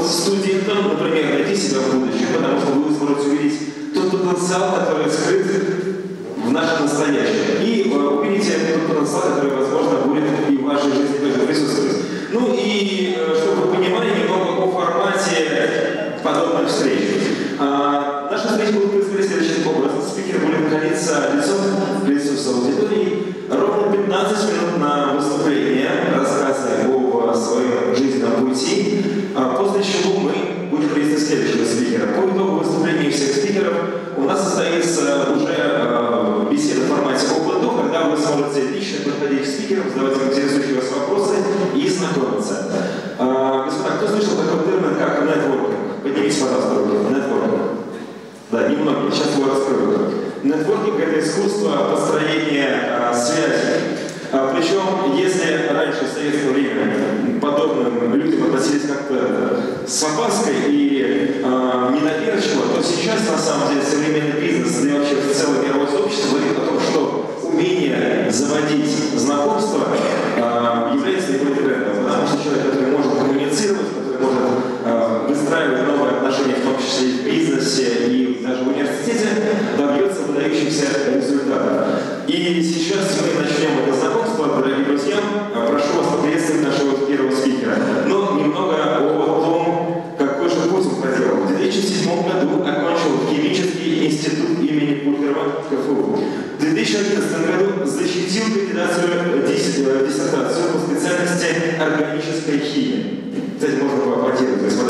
студентам, например, найти себя в будущем, потому что вы сможете увидеть тот потенциал, который скрыт в нашем настоящем. И увидите тот потенциал, который, возможно, будет и в вашей жизни тоже присутствовать. Ну и, чтобы вы понимали немного о формате подобных встреч. Наши встречи будут происходить следующим образом. Спикер будет находиться лицом к лицу с аудиторией. Ровно 15 минут на выступление, рассказы об своем жизненном пути, после чего мы будем приветствовать следующего спикера. По итогу выступления всех спикеров у нас состоится уже беседа в формате Open Door, когда вы сможете лично подходить к спикерам, задавать им интересующие вас вопросы и знакомиться. Господа, кто слышал такой термин, как нетворкинг? Поднимите, пожалуйста, руки. Нетворкинг. Да, немногие. Сейчас его раскрою. Нетворкинг – это искусство построения связи. Причем, если раньше, в советское время, подобным людям относились как-то с опаской и недоверчиво, то сейчас, на самом деле, современный бизнес, да и вообще в целом мировое сообщество говорит о том, что умение заводить знакомства является наиболее трендом, потому что человек, который может коммуницировать, который может выстраивать новые отношения, в том числе и в бизнесе, и даже в университете, добьется выдающихся результатов. И сейчас мы начнем это знакомство, дорогие друзья. Прошу вас поприветствовать нашего первого спикера. Но немного о том, какой же путь он проделал. В 2007 году окончил химический институт имени Пульхерова КФУ. В 2011 году защитил кандидатскую диссертацию по специальности органической химии. Кстати, можно поаплодировать, господа.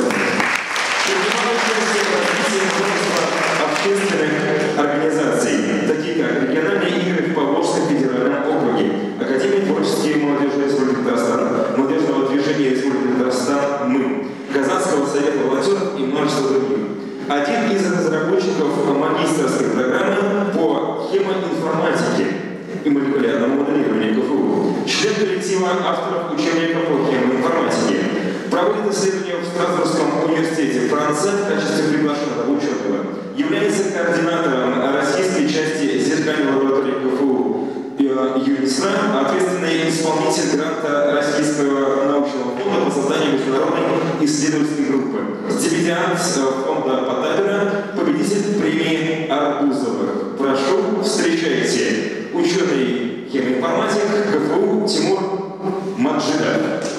Общественных организаций, такие как региональные игры в Поволжском федеральном округе, Академия творчества и молодежи Республики Татарстан, молодежного движения Республики Татарстан «Мы», Казанского совета волонтеров и множество других. Один из разработчиков магистерской программы по хемоинформатике и молекулярному моделированию КФУ, член коллектива авторов учебника по хемоинформатике, проводит исследования в Страсбургском университете Франции в качестве приглашенного ученого, является координатором российской части зеркальной лаборатории КФУ ЮНИСРА, ответственный исполнитель гранта Российского научного фонда по созданию международной исследовательской группы, стипендиант фонда Потапера, победитель премии Арбузовых. Прошу, встречайте ученый хемоинформатик КФУ Тимур Маджидов.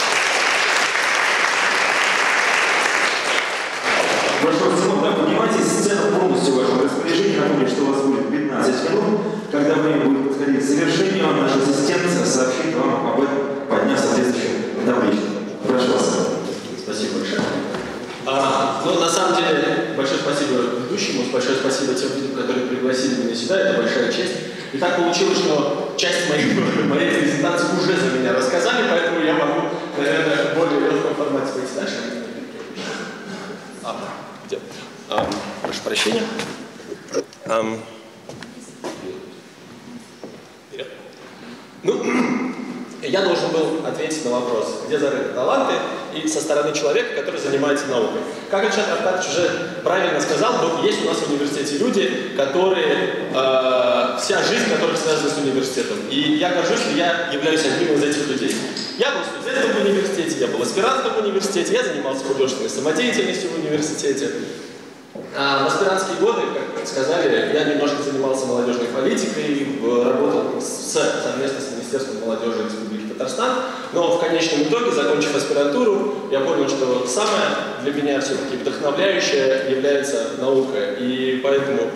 Прошу вас, Тимур, да, поднимайтесь, сцена полностью в вашем распоряжении. Напомню, что у вас будет 15 минут. Когда время будет подходить к завершению, наш ассистент сообщит вам об этом, подняв соответствующую табличку. Прошу вас. Спасибо большое. Ну, на самом деле, большое спасибо ведущему, большое спасибо тем людям, которые пригласили меня сюда, это большая честь. И так получилось, что часть моей презентации уже за меня рассказали, поэтому я могу, наверное, в более легком формате пойти дальше. Где? Прошу прощения. Ну, я должен был ответить на вопрос, где зарыты таланты, и со стороны человека, который занимается наукой. Как Ильшат Рафкатович уже правильно сказал, есть у нас в университете люди, которые, вся жизнь которых связана с университетом. И я горжусь, что я являюсь одним из этих людей. Я был студентом в университете, я был аспирантом в университете, я занимался художественной самодеятельностью в университете. В аспирантские годы, как сказали, я немножко занимался молодежной политикой, работал совместно с Министерством молодежи Республики Татарстан, но в конечном итоге, закончив аспирантуру, я понял, что самое для меня все-таки вдохновляющее является наука, и поэтому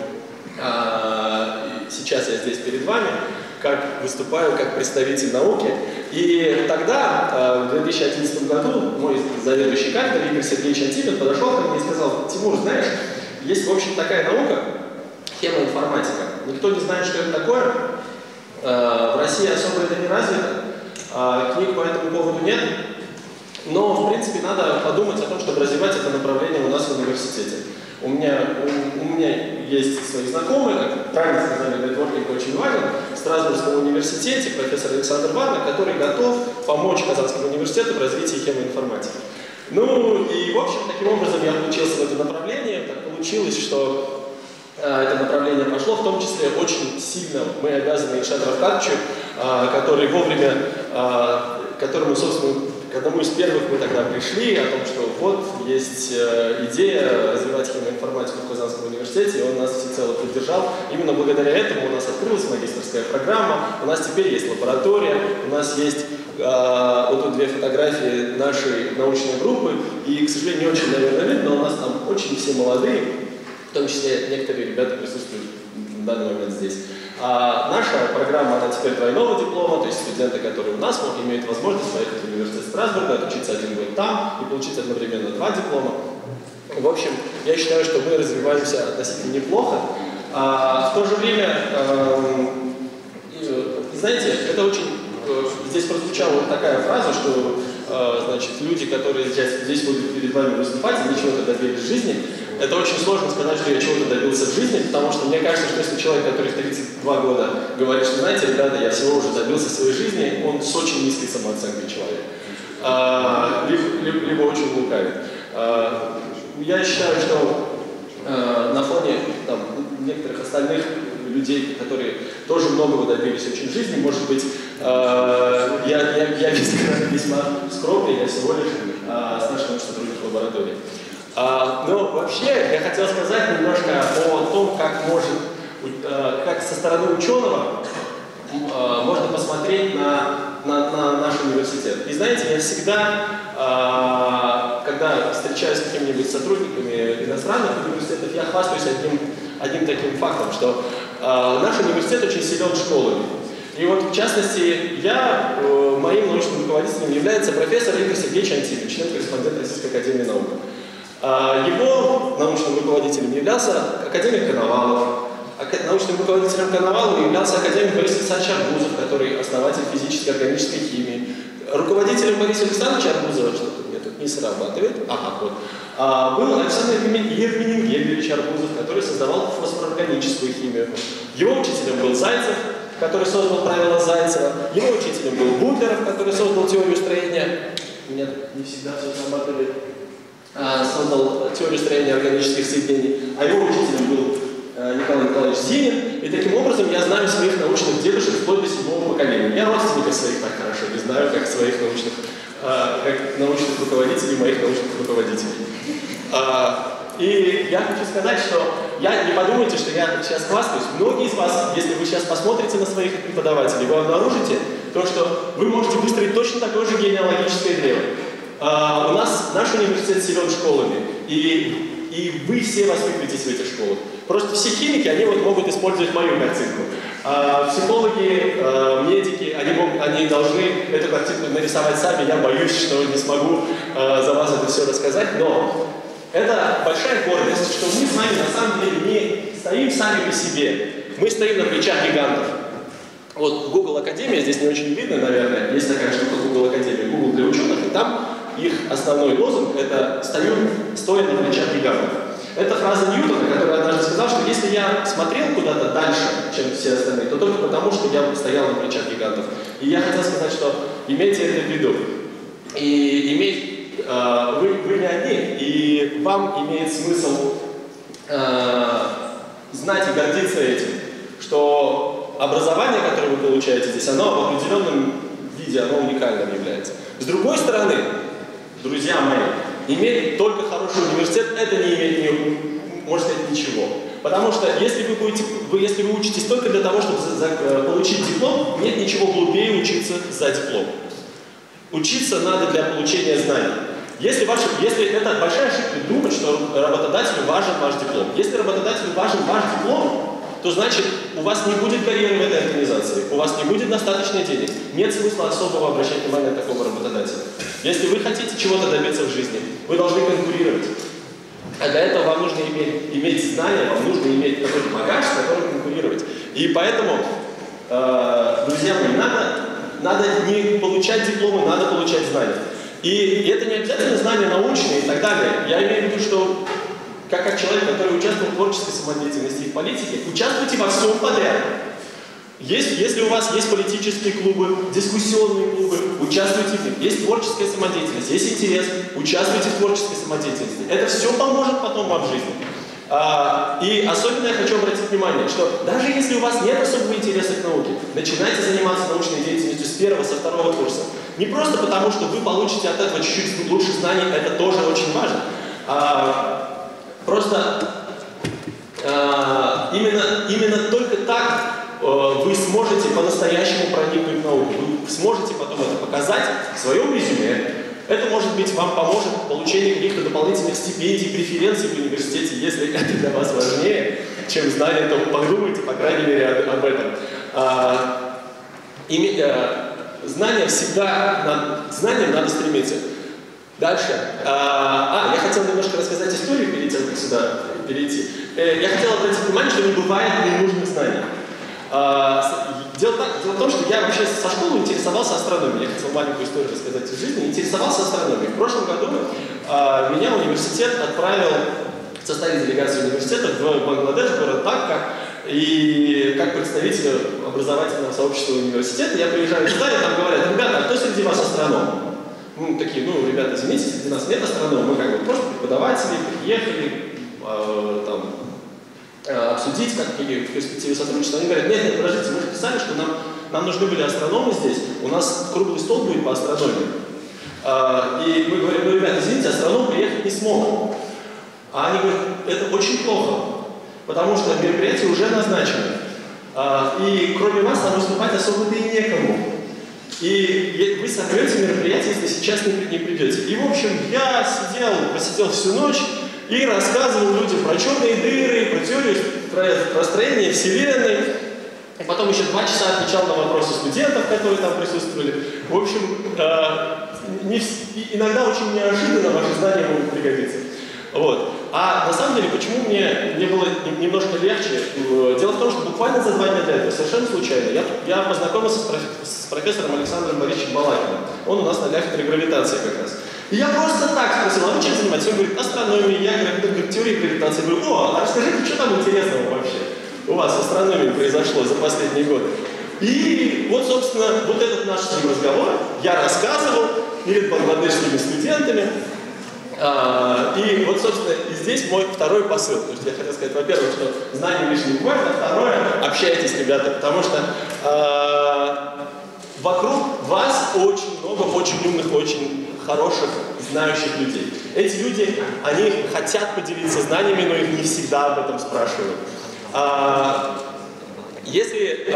сейчас я здесь перед вами, выступаю как представитель науки. И тогда, в 2011 году, мой заведующий кафедрой Игорь Сергеевич Антипин подошел ко мне и сказал: Тимур, знаешь, есть, в общем, такая наука, хемоинформатика. Никто не знает, что это такое. В России особо это не развито. Книг по этому поводу нет. Но, в принципе, надо подумать о том, чтобы развивать это направление у нас в университете. У меня есть свои знакомые, как правильно сказали, нетворкинг очень важен, в Страсбургском университете профессор Александр Варна, который готов помочь Казанскому университету в развитии хемоинформатики. Ну и, в общем, таким образом я включился в это направление. Так получилось, что это направление пошло, в том числе очень сильно мы обязаны Ильшату Рафкатовичу, который вовремя, которому, собственно, к одному из первых мы тогда пришли о том, что вот есть идея развивать химию-информатику в Казанском университете, и он нас всецело поддержал. Именно благодаря этому у нас открылась магистерская программа, у нас теперь есть лаборатория, у нас есть вот тут две фотографии нашей научной группы, и, к сожалению, не очень, наверное, видно, но у нас там очень все молодые, в том числе некоторые ребята присутствуют в данный момент здесь. Наша программа, она теперь двойного диплома, то есть студенты, которые у нас имеют возможность поехать в университет Страсбурга, отучиться 1 год там и получить одновременно 2 диплома. В общем, я считаю, что мы развиваемся относительно неплохо. В то же время, знаете, это очень... Здесь прозвучала вот такая фраза, что значит, люди, которые здесь будут перед вами выступать, они чего-то добились в жизни. Это очень сложно сказать, что я чего-то добился в жизни, потому что мне кажется, что если человек, который в 32 года говорит, что, знаете, ребята, я всего уже добился в своей жизни, он с очень низкой самооценкой человек. Либо очень лукавит. Я считаю, что на фоне там, некоторых остальных людей, которые тоже многого добились очень в жизни, может быть, я весьма скромный, я всего лишь старший научный сотрудник лаборатории. Но вообще я хотел сказать немножко о том, как со стороны ученого можно посмотреть на наш университет. И знаете, я всегда, когда встречаюсь с какими-нибудь сотрудниками иностранных университетов, я хвастаюсь одним таким фактом, что наш университет очень силен школами. И вот, в частности, моим научным руководителем является профессор Игорь Сергеевич Антипин, член-корреспондент Российской академии наук. Его научным руководителем являлся академик Коновалов. Научным руководителем Коновалова являлся академик Борис Александрович Арбузов, который основатель физической органической химии. Руководителем Бориса Александровича Арбузова, что-то мне тут не срабатывает, был Александр Евгеньевич Арбузов, который создавал фосфорорганическую химию. Его учителем был Зайцев, который создал правила Зайцева. Его учителем был Бутлеров, который создал теорию строения. У меня не всегда все срабатывает. Создал теорию строения органических соединений. А его учителем был Николай Николаевич Зинин. И таким образом я знаю своих научных дедушек вплоть до 7-го поколения. Я родственников своих так хорошо не знаю, как своих научных руководителей, моих научных руководителей. И я хочу сказать, что не подумайте, что я сейчас хвастаюсь. Многие из вас, если вы сейчас посмотрите на своих преподавателей, вы обнаружите то, что вы можете выстроить точно такое же генеалогическое древо. Наш университет силен школами, и вы все воспитываетесь в этих школах. Просто все химики, они могут использовать мою картинку. Психологи, медики, они должны эту картинку нарисовать сами. Я боюсь, что не смогу за вас это все рассказать, но это большая гордость, что мы с вами на самом деле не стоим сами по себе. Мы стоим на плечах гигантов. Вот Google Академия, здесь не очень видно, наверное, есть такая штука Google Академия, Google для ученых, и там их основной лозунг — это «стоя на плечах гигантов». Это фраза Ньютона, который однажды сказал, что если я смотрел куда-то дальше, чем все остальные, то только потому, что я стоял на плечах гигантов. И я хотел сказать, что имейте это в виду. И вы не одни, и вам имеет смысл знать и гордиться этим, что образование, которое вы получаете здесь, оно в определенном виде, оно уникальным является. С другой стороны, друзья мои, иметь только хороший университет, это не имеет, можно сказать, ничего. Потому что если вы учитесь только для того, чтобы получить диплом, нет ничего глупее учиться за диплом. Учиться надо для получения знаний. Если это большая ошибка думать, что работодателю важен ваш диплом. Если работодателю важен ваш диплом, то значит у вас не будет карьеры в этой организации, у вас не будет достаточно денег. Нет смысла особого обращать внимание на такого работодателя. Если вы хотите чего-то добиться в жизни, вы должны конкурировать. А для этого вам нужно иметь знания, вам нужно иметь какой-то багаж, с которым конкурировать. И поэтому, друзья мои, надо не получать дипломы, надо получать знания. И это не обязательно знания научные и так далее. Я имею в виду, что как человек, который участвует в творческой самодеятельности и в политике, участвуйте во всем подряд. Если у вас есть политические клубы, дискуссионные клубы, участвуйте в них. Есть творческая самодеятельность, есть интерес, участвуйте в творческой самодеятельности. Это все поможет потом вам в жизни. И особенно я хочу обратить внимание, что даже если у вас нет особого интереса к науке, начинайте заниматься научной деятельностью с 1-го, со 2-го курса. Не просто потому, что вы получите от этого чуть-чуть лучше знаний, это тоже очень важно. Просто именно только так вы сможете по-настоящему проникнуть в науку. Вы сможете потом это показать в своем резюме. Это, может быть, вам поможет в получении каких-то дополнительных стипендий, преференций в университете, если это для вас важнее, чем знание, то подумайте, по крайней мере, об этом. Знаниям надо стремиться. Дальше. Я хотел немножко рассказать историю перед тем, как сюда перейти. Я хотел обратить внимание, что не бывает ненужных знаний. Дело в том, что я вообще со школы интересовался астрономией. Я хотел маленькую историю рассказать из жизни. Интересовался астрономией. В прошлом году меня университет отправил в составе делегации университета в Бангладеш, город Дакка, и как представитель образовательного сообщества университета я приезжаю сюда, и там говорят: ребята, а кто среди вас астроном? Ну, такие, ребята, извините, среди нас нет астрономов, мы как бы просто преподаватели, приехали, обсудить, какие в перспективе сотрудничества. Они говорят: нет, подождите, мы же писали, что нам нужны были астрономы здесь, у нас круглый стол будет по астрономии. И мы говорим: ребята, извините, астроном приехать не смог. А они говорят: это очень плохо, потому что мероприятие уже назначено. И кроме вас там выступать особо-то и некому. И вы сорвете мероприятие, если сейчас не придете. И, в общем, я просидел всю ночь и рассказывал людям про черные дыры, про теорию построения Вселенной. И потом еще 2 часа отвечал на вопросы студентов, которые там присутствовали. В общем, иногда очень неожиданно ваши знания могут пригодиться. Вот. А на самом деле, почему мне было немножко легче? Дело в том, что буквально за 2 дня до этого, совершенно случайно, я познакомился с профессором Александром Борисовичем Балакиным. Он у нас на кафедре гравитации как раз. И я просто так спросил: а вы чем занимаетесь? Он говорит: астрономией. Я говорю: теория гравитации. Я говорю: а расскажите, что там интересного вообще у вас в астрономии произошло за последний год? И вот, собственно, вот этот наш с ним разговор я рассказывал перед бангладешскими студентами. И вот, собственно, и здесь мой второй посыл. То есть я хотел сказать, во-первых, что знания лишним не бывает, а второе, общайтесь, ребята, потому что вокруг вас очень много очень умных, очень хороших, знающих людей. Эти люди, они хотят поделиться знаниями, но их не всегда об этом спрашивают. Если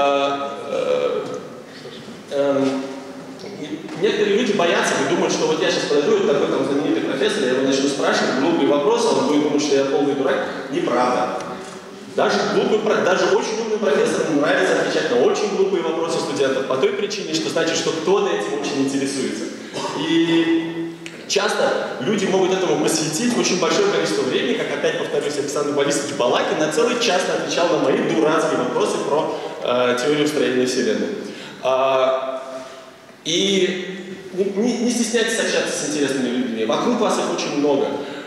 некоторые люди боятся и думают, что вот я сейчас подойду, это такой там знаменитый профессор, я его начну спрашивать глупые вопросы, он будет думать, что я полный дурак. Неправда. Даже очень умным профессорам нравится отвечать на очень глупые вопросы студентов по той причине, что значит, что кто-то этим очень интересуется. И часто люди могут этому посвятить очень большое количество времени, как опять повторюсь, Александр Борисович Балакин на целый час отвечал на мои дурацкие вопросы про теорию строения Вселенной. И не стесняйтесь общаться с интересными людьми. Вокруг вас их очень много.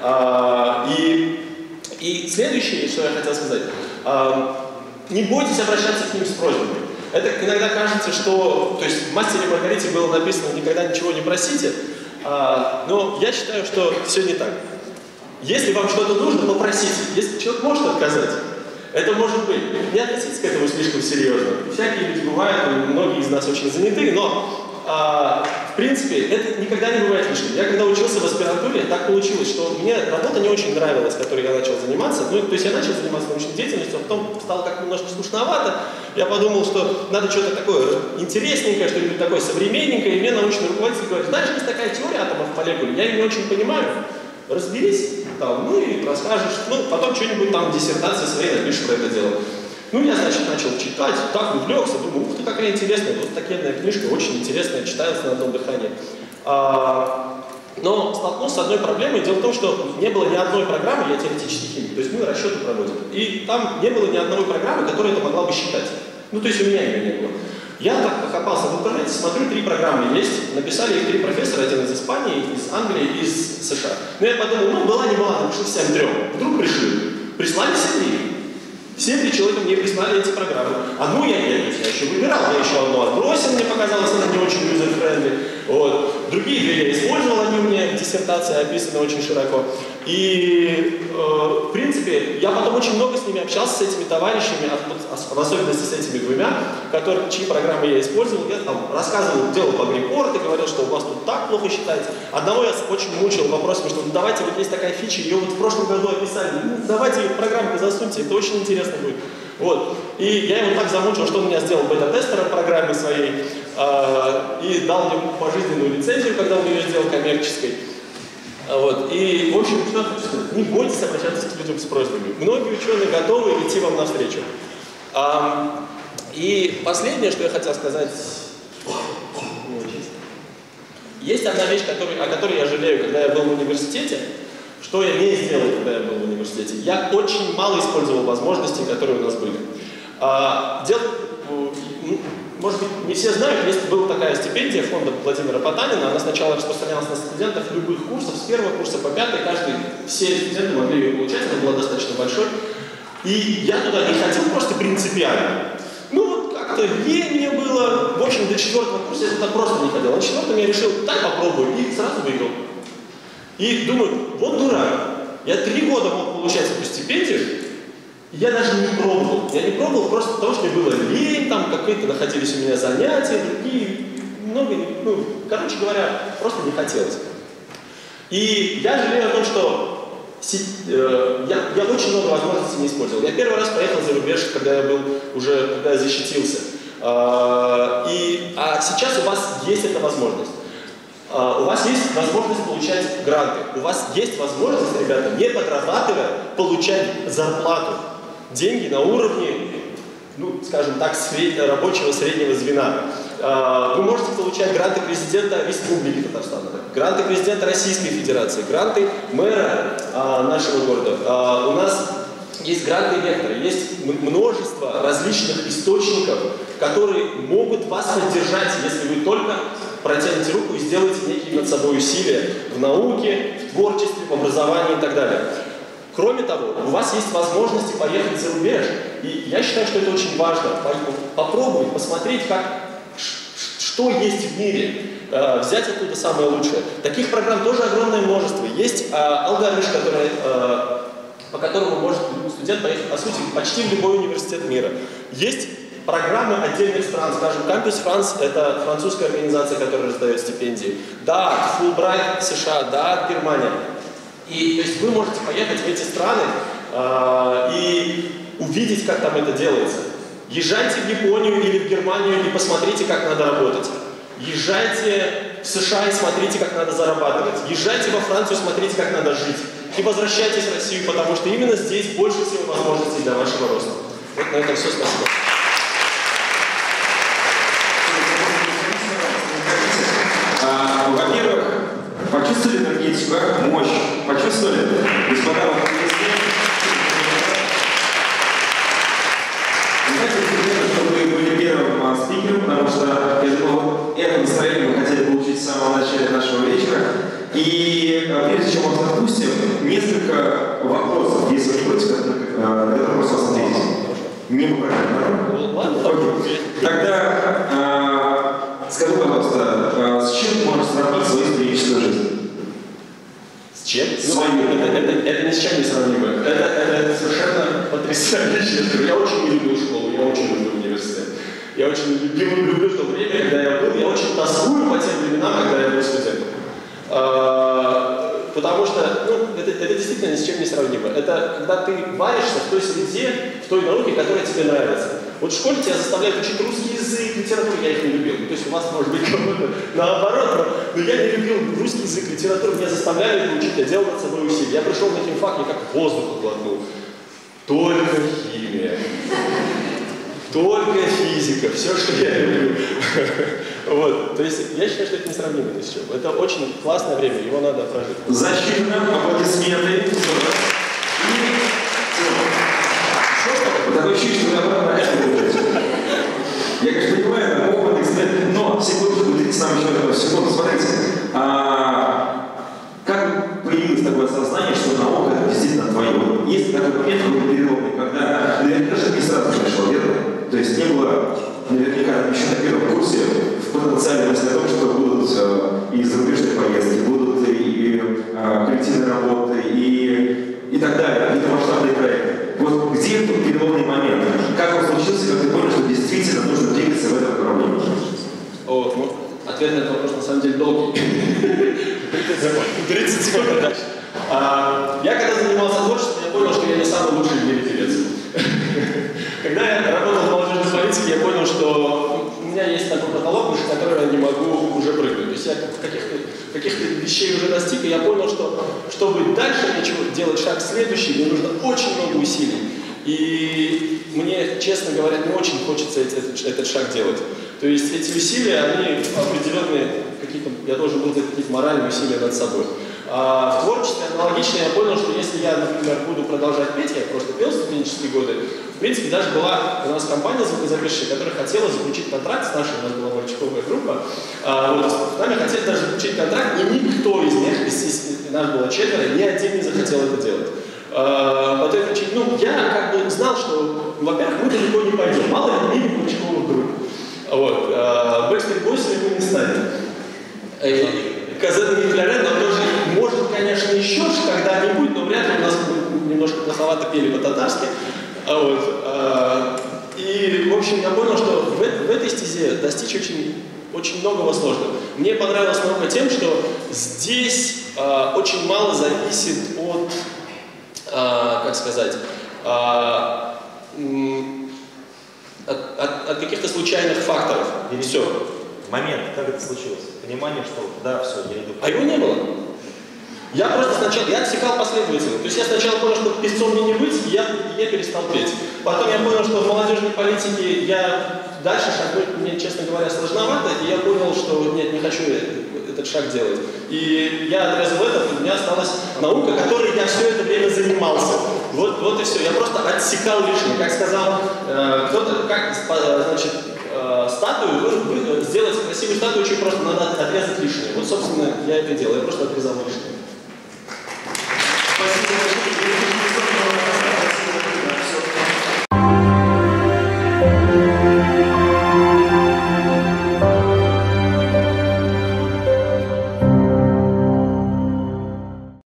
И следующее, что я хотел сказать, не бойтесь обращаться к ним с просьбами. Это иногда кажется, что, то есть в «Мастере и Маргарите» было написано: никогда ничего не просите, но я считаю, что все не так. Если вам что-то нужно, попросите. Если человек может отказать, это может быть. Не относитесь к этому слишком серьезно. Всякие люди бывают, многие из нас очень заняты, но в принципе, это никогда не бывает лишним. Я когда учился в аспирантуре, так получилось, что мне работа не очень нравилась, которой я начал заниматься. То есть я начал заниматься научной деятельностью, а потом стало как-то немножко скучновато. Я подумал, что надо что-то такое интересненькое, что-нибудь такое современненькое. И мне научный руководитель говорит: знаешь, есть такая теория атомов в молекуле, я ее не очень понимаю. Разберись там, и расскажешь. Потом что-нибудь там в диссертации своей напишешь про это дело. Я, значит, начал читать, так увлекся, думаю: ух ты, какая интересная, вот такая книжка, очень интересная, читается на одном дыхании. Но столкнулся с одной проблемой. Дело в том, что не было ни одной программы, я теоретический химик, то есть мы расчеты проводим, и там не было ни одной программы, которая это могла бы считать. То есть у меня ее не было. Я так покопался в интернете, смотрю, 3 программы есть, написали их 3 профессора, один из Испании, из Англии, из США. Я подумал, была не была, напишу всем 3. Вдруг пришли. Прислали все 3. все 3 человека мне прислали эти программы. Одну я еще выбирал, я еще одну отбросил, мне показалось, она не очень user-friendly. Вот. Другие 2 я использовал, они у меня в диссертации описаны очень широко. И, в принципе, я потом очень много с ними общался, с этими товарищами, в особенности с этими 2, чьи программы я использовал. Я там рассказывал, делал баг-репорты, говорил, что у вас тут так плохо считается. Одного я очень мучил вопросами, что давайте, вот есть такая фича, ее вот в прошлом году описали, давайте программку засуньте, это очень интересно будет. Вот. И я его так замучил, что он меня сделал бета-тестером программы своей и дал мне пожизненную лицензию, когда он ее сделал коммерческой. Вот. И, в общем, что хочу сказать, не бойтесь обращаться к людям с просьбами. Многие ученые готовы идти вам навстречу. И последнее, что я хотел сказать, есть одна вещь, о которой я жалею, когда я был в университете. Что я не сделал, когда я был в университете? Я очень мало использовал возможностей, которые у нас были. Может быть, не все знают, была такая стипендия фонда Владимира Потанина, она сначала распространялась на студентов любых курсов, с 1-го курса по 5-й, все студенты могли ее получать, она была достаточно большой. И я туда не ходил просто принципиально. Ну вот как-то лень мне было, в общем, до 4-го курса я туда просто не ходил. На 4-м я решил, так попробую, и сразу выиграл. И думаю, вот дурак, я 3 года мог получать эту стипендию, и я даже не пробовал. Я не пробовал просто потому, что мне было лень, там какие-то находились у меня занятия, другие, много, короче говоря, просто не хотелось. И я жалею о том, что я очень много возможностей не использовал. Я первый раз поехал за рубеж, когда я защитился. А сейчас у вас есть эта возможность. У вас есть возможность получать гранты. У вас есть возможность, ребята, не подрабатывая, получать зарплату. Деньги на уровне, скажем так, рабочего среднего звена. Вы можете получать гранты президента Республики Татарстан, гранты президента Российской Федерации, гранты мэра нашего города. У нас есть гранты вектора, есть множество различных источников, которые могут вас поддержать, если вы только протянете руку и сделаете некие над собой усилия в науке, в творчестве, в образовании и так далее. Кроме того, у вас есть возможности поехать за рубеж. И я считаю, что это очень важно. Попробовать, посмотреть, что есть в мире. Взять оттуда самое лучшее. Таких программ тоже огромное множество. Есть алгоритм, по которому может студент поехать, по сути, почти в любой университет мира. Есть программы отдельных стран, скажем, Campus France — это французская организация, которая раздает стипендии. Да, Fulbright США, да, Германия. И то есть вы можете поехать в эти страны и увидеть, как там это делается. Езжайте в Японию или в Германию и посмотрите, как надо работать. Езжайте в США и смотрите, как надо зарабатывать. Езжайте во Францию, смотрите, как надо жить. И возвращайтесь в Россию, потому что именно здесь больше всего возможностей для вашего роста. Вот на этом все, спасибо. Во-первых, почувствовали энергетику, мощь? Почувствовали? Господа, вы были первым спикером, потому что я думал, это настроение мы хотели получить в самом начале нашего вечера. И прежде чем вас отпустим, несколько вопросов, если вы не против, на которые просто вас ответить. Не проблема. Тогда скажи, пожалуйста, с чем можно сравнить свою студенческую жизнь? С чем? Свою. Это ни с чем не сравнимо. Это совершенно потрясающе. Я очень не любил школу, я очень люблю университет. Я очень люблю то время, когда я был. Я очень тоскую по тем временам, когда я был студентом. Потому что это действительно ни с чем не сравнимо. Это когда ты варишься в той среде, в той науке, которая тебе нравится. Вот в школе тебя заставляют учить русский язык, литературу, я их не любил. То есть у вас может быть кому-то наоборот, но я не любил русский язык, литературу, меня заставляли это учить, я делал над собой усилия. Я пришел на химфак, я как воздух глотнул. Только химия. Только физика, все, что я люблю. Вот. То есть я считаю, что это несравнимо ни с чем. Это очень классное время, его надо прожить. Защитно, аплодисменты. Такое чувство, что я конечно, понимаю, опыт, эксперимент, но секунду, уделите нам еще секунду, смотрите. Как появилось такое сознание, что наука действительно твоя? Есть такой момент, переломный, когда наверняка ответ на этот вопрос на самом деле долгий. 30 секунд дальше. Я когда занимался творчеством, я понял, что я не самый лучший в мире певец. Когда я работал в молодежной политике, я понял, что у меня есть такой потолок, выше которого я не могу уже прыгнуть. То есть я каких-то вещей уже достиг, и я понял, что чтобы дальше делать шаг следующий, мне нужно очень много усилий. И мне, честно говоря, не очень хочется этот шаг делать. То есть эти усилия, они определенные, я должен был делать какие-то моральные усилия над собой. А в творчестве аналогично я понял, что если я, например, буду продолжать петь, я просто пел студенческие годы, в принципе, даже была у нас компания звукозаписчик, которая хотела заключить контракт с нашей, у нас была мальчиковая группа, с нами хотели даже заключить контракт, и никто из них, нас было 4, ни один не захотел это делать. По той причине, я как бы знал, что, во-первых, мы далеко не пойдем, мало ли мини мальчиковых групп. Вот. Backstreet Boys мы не станем. Казет Гитлерен нам тоже может, конечно, еще когда-нибудь, но вряд ли у нас немножко плоховато пели по-татарски. Вот. И, в общем, я понял, что в этой стезе достичь очень многого сложно. Мне понравилась наука тем, что здесь очень мало зависит от, как сказать, от каких-то случайных факторов. И все. Момент, как это случилось? Понимание, что да, все, я иду. А его не было. Я просто сначала, я отсекал последовательно. То есть я сначала понял, что певцом мне не быть, и я перестал петь. Потом я понял, что в молодежной политике я дальше шагнуть, мне, честно говоря, сложновато, и я понял, что нет, не хочу этот шаг делать. И я отрезал это, и у меня осталась наука, которой я все это время занимался. Вот и все. Я просто отсекал лишнее. Как сказал кто-то, значит, статую, сделать красивую статую очень просто, надо отрезать лишнее. Вот, собственно, я это делал, я просто отрезал лишнее.